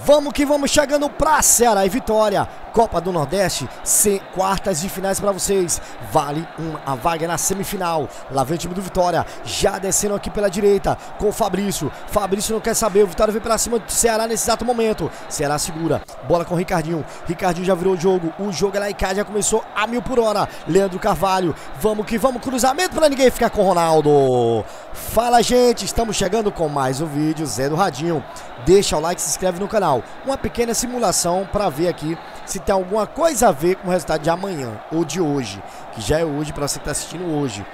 Vamos que vamos, chegando pra Ceará e Vitória, Copa do Nordeste, quartas de finais pra vocês, vale a vaga na semifinal. Lá vem o time do Vitória, já descendo aqui pela direita, com o Fabrício não quer saber, o Vitória vem pra cima do Ceará nesse exato momento, Ceará segura, bola com o Ricardinho já virou o jogo é lá em casa, já começou a 1000 por hora, Leandro Carvalho, vamos que vamos, cruzamento pra ninguém ficar com o Ronaldo. Fala, gente, estamos chegando com mais um vídeo, Zé do Radinho. Deixa o like, se inscreve no canal. Uma pequena simulação para ver aqui se tem alguma coisa a ver com o resultado de amanhã ou de hoje, que já é hoje para você que está assistindo hoje.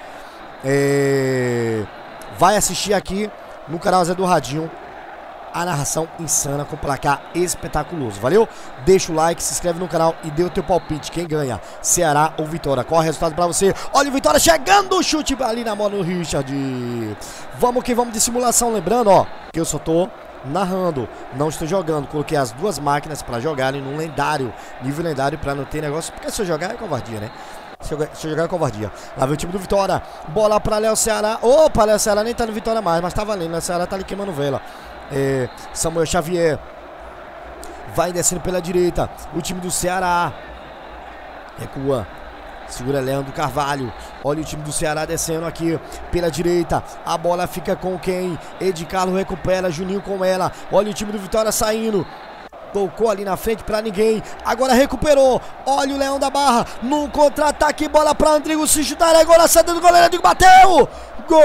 Vai assistir aqui no canal Zé do Radinho a narração insana com placar espetaculoso, valeu? Deixa o like, se inscreve no canal e dê o teu palpite, quem ganha, Ceará ou Vitória, qual é o resultado pra você? Olha o Vitória chegando, o chute ali na mão do Richard. Vamos que vamos de simulação, lembrando, ó, que eu só tô narrando, não estou jogando, coloquei as duas máquinas pra jogarem no lendário, nível lendário, pra não ter negócio, porque se eu jogar é covardia, né? Se eu jogar é covardia. Lá vem o time do Vitória, bola pra Léo Ceará, opa, Léo Ceará nem tá no Vitória mais, mas tá valendo, Léo Ceará tá ali queimando vela. Samuel Xavier vai descendo pela direita, o time do Ceará recua, segura Leandro Carvalho, olha o time do Ceará descendo aqui pela direita, a bola fica com quem? Ed Carlos recupera, Juninho com ela, olha o time do Vitória saindo, tocou ali na frente pra ninguém, agora recuperou, olha o Leão da Barra, no contra-ataque, bola pra Andrigo, se chutar agora, saída do goleiro, Andrigo bateu, gol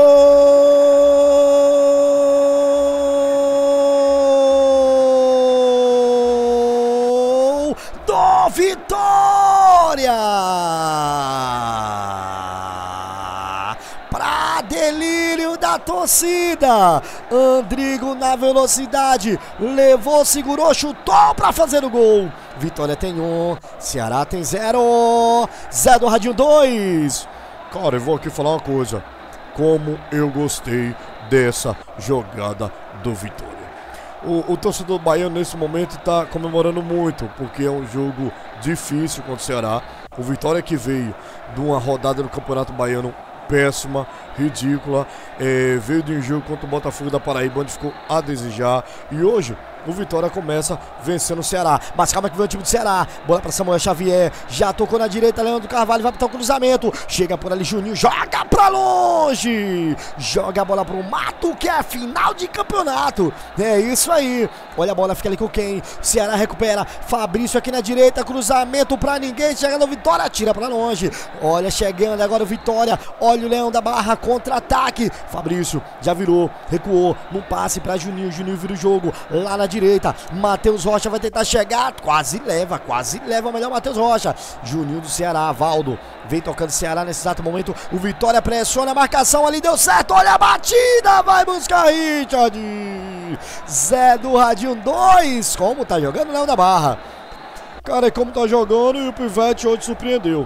do Vitória! Pra delírio da torcida, Andrigo na velocidade, levou, segurou, chutou pra fazer o gol. Vitória tem 1, Ceará tem 0, Zé do Radinho 2. Cara, eu vou aqui falar uma coisa, como eu gostei dessa jogada do Vitória. O torcedor baiano nesse momento está comemorando muito, porque é um jogo difícil contra o Ceará. O Vitória que veio de uma rodada do Campeonato Baiano péssima, ridícula, veio de um jogo contra o Botafogo da Paraíba, onde ficou a desejar, e hoje o Vitória começa vencendo o Ceará, mas calma que vem o time do Ceará, bola para Samuel Xavier, já tocou na direita, Leandro Carvalho vai para o cruzamento, chega por ali Juninho, joga para longe, joga a bola para o mato, que é final de campeonato, é isso aí, olha a bola, fica ali com quem? Ceará recupera, Fabrício aqui na direita, cruzamento para ninguém, chega no Vitória, tira para longe, olha chegando agora o Vitória, olha o Leão da Barra, contra-ataque, Fabrício já virou, recuou, num passe para Juninho, Juninho vira o jogo, lá na direita, Matheus Rocha vai tentar chegar, quase leva, melhor Matheus Rocha, Juninho do Ceará, Valdo, vem tocando Ceará nesse exato momento, o Vitória pressiona a marcação ali, deu certo, olha a batida, vai buscar Richard, Zé do Radinho 2, como tá jogando o Leão da Barra, cara, como tá jogando, e o Pivete hoje surpreendeu,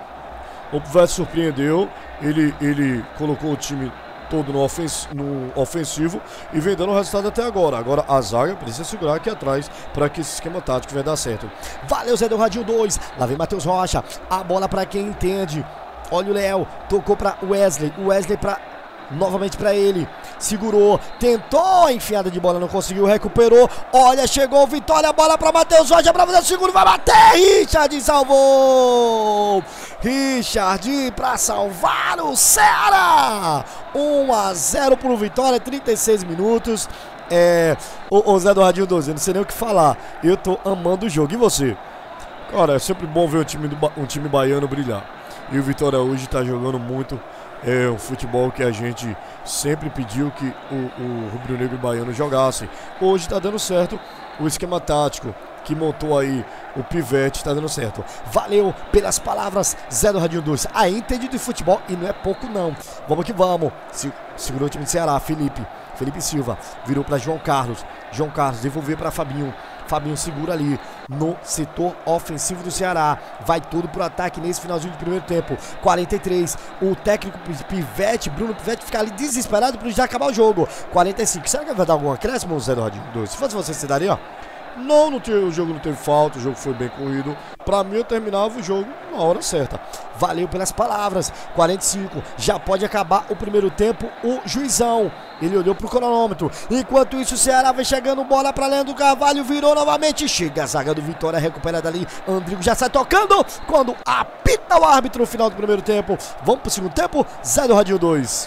ele colocou o time todo no ofensivo e vem dando o resultado até agora. Agora a zaga precisa segurar aqui atrás para que esse esquema tático vai dar certo. Valeu, Zé do Radinho 2. Lá vem Matheus Rocha. A bola para quem entende. Olha o Léo. Tocou para Wesley. O Wesley novamente para ele. Segurou. Tentou a enfiada de bola. Não conseguiu. Recuperou. Olha, chegou o Vitória. A bola para Matheus Rocha para fazer o segundo. Vai bater. Richard salvou. Richard para salvar o Ceará. 1-0 pro Vitória, 36 minutos. O Zé do Radinho 12, não sei nem o que falar. Eu tô amando o jogo. E você? Cara, é sempre bom ver um time baiano brilhar. E o Vitória hoje tá jogando muito. É um futebol que a gente sempre pediu que o rubro-negro baiano jogasse. Hoje tá dando certo o esquema tático que montou aí o Pivete, tá dando certo. Valeu pelas palavras, Zé do Radinho 2. Aí entendi de futebol e não é pouco não. Vamos que vamos. Segurou o time de Ceará, Felipe Silva, virou para João Carlos, devolveu para Fabinho segura ali no setor ofensivo do Ceará, vai tudo pro ataque nesse finalzinho do primeiro tempo. 43, o técnico Bruno Pivete fica ali desesperado para já acabar o jogo. 45, será que vai dar algum acréscimo, Zé do Radinho 2? Se fosse você daria, ó. Não, o jogo não teve falta, o jogo foi bem corrido. Pra mim, eu terminava o jogo na hora certa. Valeu pelas palavras. 45, já pode acabar o primeiro tempo. O juizão, ele olhou pro cronômetro. Enquanto isso, o Ceará vai chegando, bola pra Leandro Carvalho, virou novamente. Chega a zaga do Vitória, recupera dali. Andrigo já sai tocando. Quando apita o árbitro no final do primeiro tempo. Vamos pro segundo tempo. Zé do Radinho 2.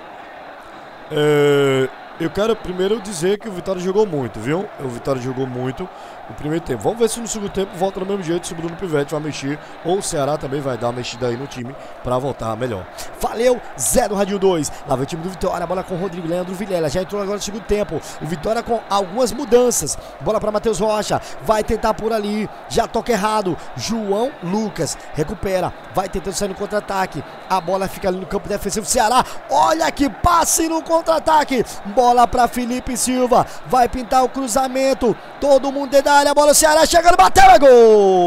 Eu quero primeiro dizer que o Vitória jogou muito, viu? O Vitória jogou muito no primeiro tempo. Vamos ver se no segundo tempo volta do mesmo jeito, se o Bruno Pivetti vai mexer, ou o Ceará também vai dar uma mexida aí no time pra voltar melhor. Valeu, Zé do Radinho 2. Lá vem o time do Vitória, bola com o Rodrigo, Leandro Vilela. Já entrou agora no segundo tempo. O Vitória com algumas mudanças. Bola pra Matheus Rocha, vai tentar por ali, já toca errado. João Lucas recupera, vai tentando sair no contra-ataque. A bola fica ali no campo defensivo do Ceará. Olha que passe no contra-ataque. Bola para Felipe Silva, vai pintar o cruzamento, todo mundo dentro da área, a bola do Ceará chegando, bateu, é gol!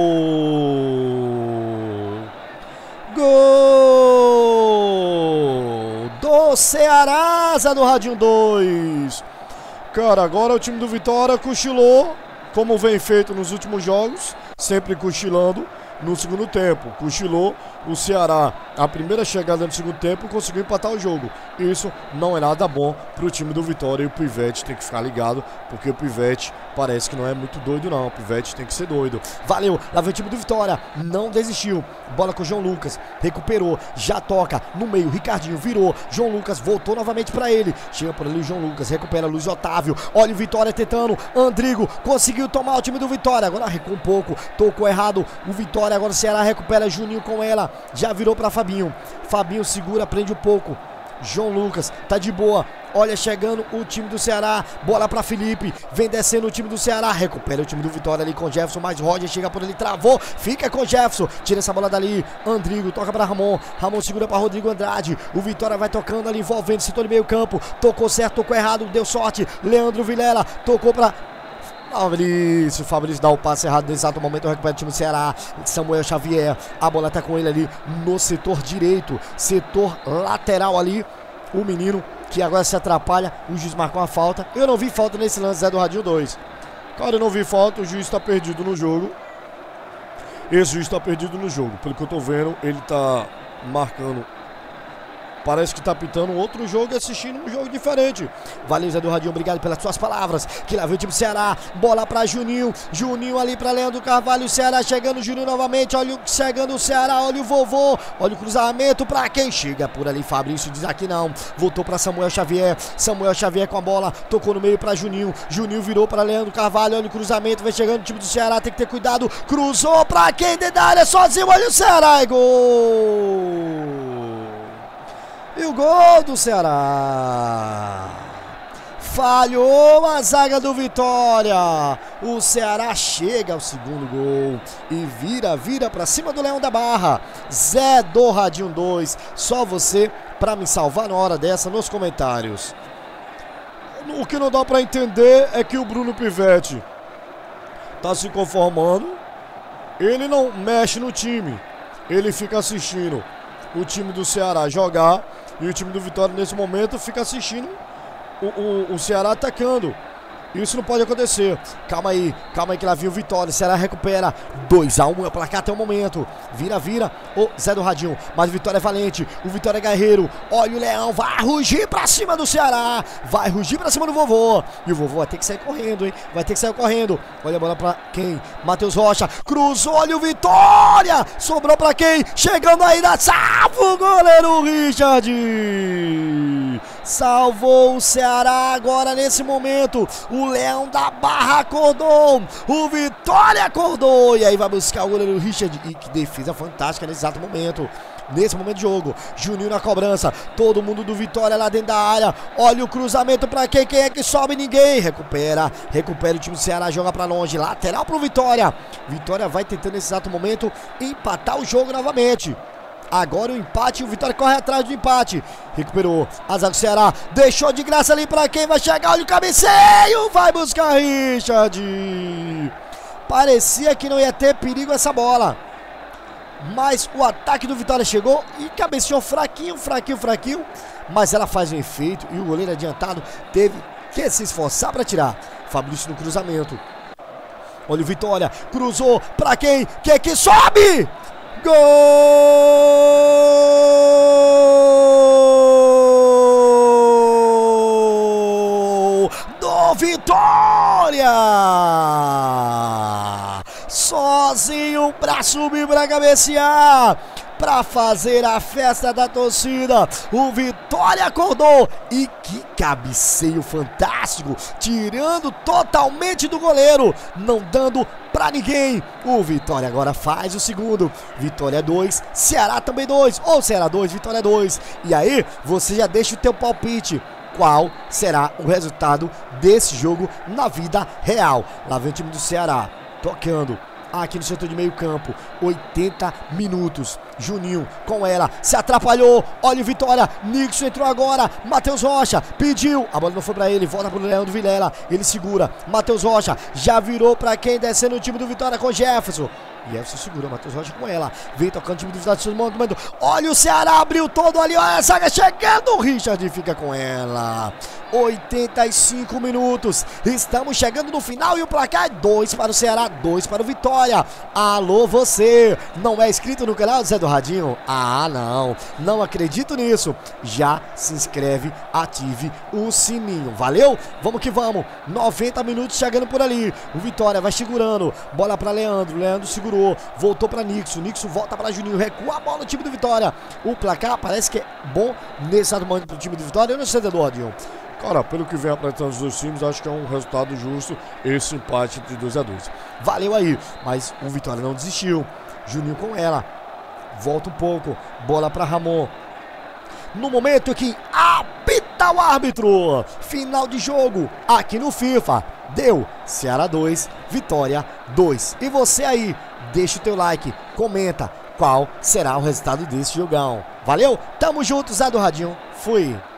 Gol do Ceará, Zé do Radinho 2. Cara, agora o time do Vitória cochilou, como vem feito nos últimos jogos, sempre cochilando. No segundo tempo, cochilou o Ceará. A primeira chegada no segundo tempo conseguiu empatar o jogo. Isso não é nada bom para o time do Vitória. E o Pivetti tem que ficar ligado, porque o Pivetti parece que não é muito doido não. O Pivetti tem que ser doido. Valeu, lá vem o time do Vitória, não desistiu. Bola com o João Lucas, recuperou, já toca no meio, Ricardinho virou, João Lucas voltou novamente para ele. Chega por ali o João Lucas, recupera Luiz Otávio. Olha o Vitória tentando, Andrigo conseguiu tomar o time do Vitória. Agora arrecou um pouco, tocou errado o Vitória. Agora o Ceará recupera, Juninho com ela, já virou para Fabinho. Fabinho segura, prende um pouco. João Lucas tá de boa. Olha, chegando o time do Ceará. Bola pra Felipe. Vem descendo o time do Ceará. Recupera o time do Vitória ali com Jefferson. Mais Roger chega por ali. Travou. Fica com Jefferson. Tira essa bola dali. Andrigo toca pra Ramon. Ramon segura pra Rodrigo Andrade. O Vitória vai tocando ali, envolvendo. Setor de meio campo. Tocou certo, tocou errado. Deu sorte. Leandro Vilela tocou pra Fabrício dá o passe errado no exato momento, recupera o time do Ceará. Samuel Xavier, a bola tá com ele ali no setor direito, setor lateral ali. O menino que agora se atrapalha, o juiz marcou uma falta. Eu não vi falta nesse lance, Zé do Radinho 2. Cara, eu não vi falta, o juiz tá perdido no jogo. Esse juiz tá perdido no jogo, pelo que eu tô vendo, ele tá marcando. Parece que tá pitando outro jogo e assistindo um jogo diferente. Valeu, Zé do Radinho, obrigado pelas suas palavras. Que lá vem o time do Ceará. Bola pra Juninho. Juninho ali pra Leandro Carvalho. O Ceará chegando, Juninho novamente. Olha chegando o Ceará, olha o vovô. Olha o cruzamento pra quem chega por ali. Fabrício diz aqui não. Voltou pra Samuel Xavier. Samuel Xavier com a bola. Tocou no meio pra Juninho. Juninho virou pra Leandro Carvalho. Olha o cruzamento. Vem chegando o time do Ceará. Tem que ter cuidado. Cruzou pra quem dentro da área sozinho. Olha o Ceará. É gol! E o gol do Ceará. Falhou a zaga do Vitória. O Ceará chega ao segundo gol e vira pra cima do Leão da Barra. Zé do Radinho 2. Só você pra me salvar na hora dessa nos comentários. O que não dá pra entender é que o Bruno Pivetti tá se conformando. Ele não mexe no time. Ele fica assistindo o time do Ceará jogar. E o time do Vitória nesse momento fica assistindo o Ceará atacando. Isso não pode acontecer. Calma aí que lá vem o Vitória. O Ceará recupera. 2-1 é o placar até o momento. Vira o Zé do Radinho. Mas o Vitória é valente. O Vitória é guerreiro. Olha o Leão. Vai rugir pra cima do Ceará. Vai rugir pra cima do vovô. E o vovô vai ter que sair correndo, hein? Vai ter que sair correndo. Olha a bola pra quem? Matheus Rocha. Cruzou. Olha o Vitória. Sobrou pra quem? Chegando aí da salva o goleiro Richard. Salvou o Ceará agora nesse momento. O Leão da Barra acordou. O Vitória acordou. E aí vai buscar o goleiro Richard. E que defesa fantástica nesse exato momento. Nesse momento de jogo. Juninho na cobrança. Todo mundo do Vitória lá dentro da área. Olha o cruzamento pra quem? Quem é que sobe? Ninguém. Recupera o time do Ceará. Joga pra longe. Lateral pro Vitória. Vitória vai tentando nesse exato momento empatar o jogo novamente. Agora o empate, o Vitória corre atrás do empate. Recuperou a zaga do Ceará. Deixou de graça ali pra quem vai chegar. Olha o cabeceio. Vai buscar Richard. Parecia que não ia ter perigo essa bola. Mas o ataque do Vitória chegou e cabeceou fraquinho. Mas ela faz um efeito e o goleiro adiantado teve que se esforçar pra tirar. Fabrício no cruzamento. Olha o Vitória, cruzou pra quem? Quem que sobe? Gol do Vitória! Sozinho pra subir, pra cabecear, pra fazer a festa da torcida. O Vitória acordou e que cabeceio fantástico, tirando totalmente do goleiro, não dando pra ninguém. O Vitória agora faz o segundo. Vitória 2, Ceará também 2, ou Ceará 2, Vitória 2. E aí você já deixa o teu palpite. Qual será o resultado desse jogo na vida real? Lá vem o time do Ceará tocando aqui no setor de meio campo, 80 minutos, Juninho com ela, se atrapalhou, olha o Vitória, Nixon entrou agora, Matheus Rocha, pediu, a bola não foi pra ele, volta pro Leandro Vilela, ele segura, Matheus Rocha, já virou pra quem descendo o time do Vitória com Jefferson. Jefferson segura, Matheus Rocha com ela, vem tocando o time do Vitória, olha o Ceará, abriu todo ali, olha a zaga chegando, o Richard fica com ela. 85 minutos, estamos chegando no final e o placar é 2 para o Ceará, 2 para o Vitória. Alô você, não é inscrito no canal do Zé do Radinho? Ah não, não acredito nisso. Já se inscreve, ative o sininho, valeu? Vamos que vamos, 90 minutos chegando por ali. O Vitória vai segurando, bola para Leandro, Leandro segurou, voltou para Nixon, Nixon volta para Juninho, recua a bola no time do Vitória. O placar parece que é bom nesse momento para o time do Vitória, eu não sei, Zé do Radinho. Cara, pelo que vem apresentando os dois times, acho que é um resultado justo esse empate de 2-2. Valeu aí, mas o Vitória não desistiu. Juninho com ela, volta um pouco, bola para Ramon. No momento que apita o árbitro, final de jogo aqui no FIFA, deu Ceará 2, Vitória 2. E você aí, deixa o teu like, comenta qual será o resultado desse jogão. Valeu, tamo junto, Zé do Radinho, fui!